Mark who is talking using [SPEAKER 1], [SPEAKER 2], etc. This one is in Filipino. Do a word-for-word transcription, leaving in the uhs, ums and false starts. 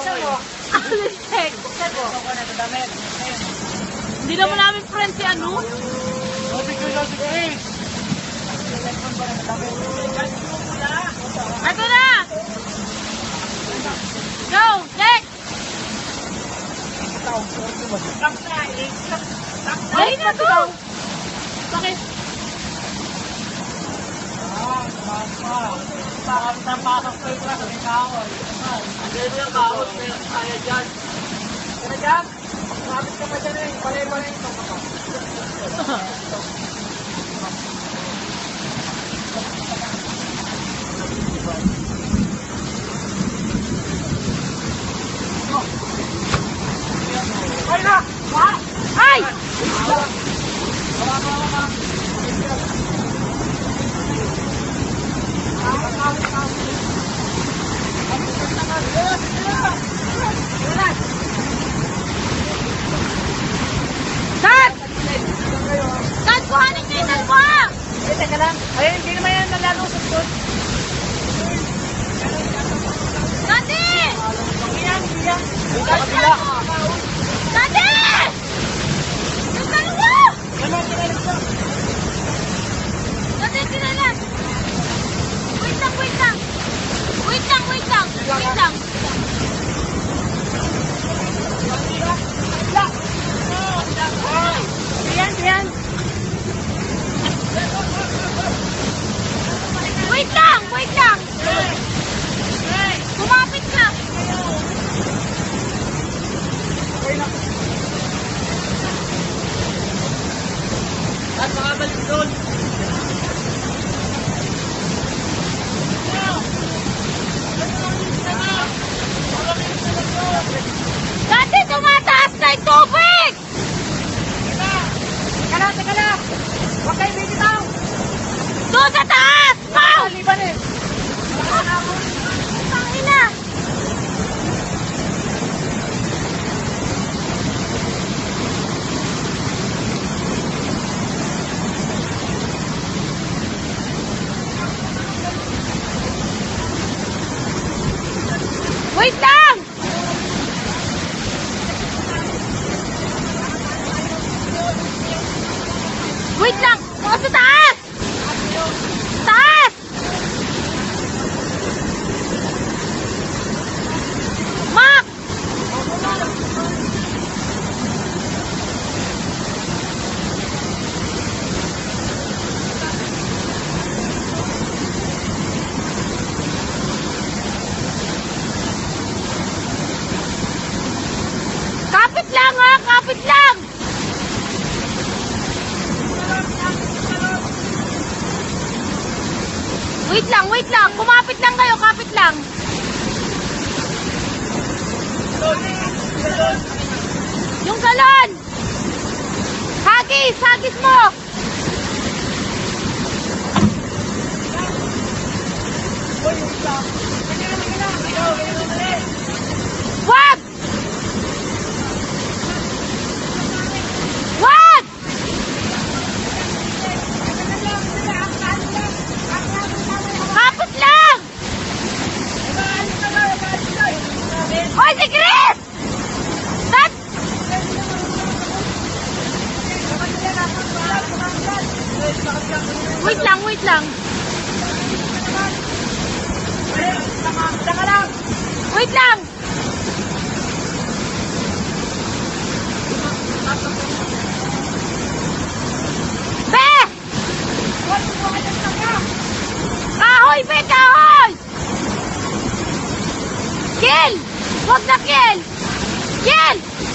[SPEAKER 1] Alisek. Hindi naman namin friend si ano. Ito na! Go! Next! Dali na to! Bakit?
[SPEAKER 2] Pasok ko yung klasa ng kahoy. Ang gano'n yung kahoy, pero kaya dyan. Kaya dyan, makakabit ka pa dyan eh. Palay-palay ito ka pa. Ay na!
[SPEAKER 1] Ay! Kat! Kat, kuhanin niyo yung dalawa!
[SPEAKER 2] Eh, teka lang. Ay, hindi naman yan nalalusot doon.
[SPEAKER 1] Dati!
[SPEAKER 2] Iyan, iyan.
[SPEAKER 1] Dati! Dati! Yung dalawa! Dati, tinalan! Wait lang, wait lang! Wait lang, wait lang! Wait lang!
[SPEAKER 2] Iyan, iyan.
[SPEAKER 1] Wait lang! Wait lang! Kumapit na!
[SPEAKER 2] At makabalik doon.
[SPEAKER 1] Dati, tumataas na yung tubig!
[SPEAKER 2] Teka lang, teka lang. Huwag kayo bibitaw.
[SPEAKER 1] Doon sa taas! Wow!
[SPEAKER 2] Maliban eh.
[SPEAKER 1] Pangina! Wait lang! Wait lang! O, sa taas! Taas! Mak! Kapit lang ha! Kapit lang! Wait lang, wait lang. Kumapit lang kayo, kapit lang. Yung galon! Hagis! Hagis mo! Wag! Wag! Kapit lang! Hoy, si Chris! That... Wait lang, wait lang. Wait lang! Be! Kahoy, be, kahoy! Kill! Huwag na kill! Kill!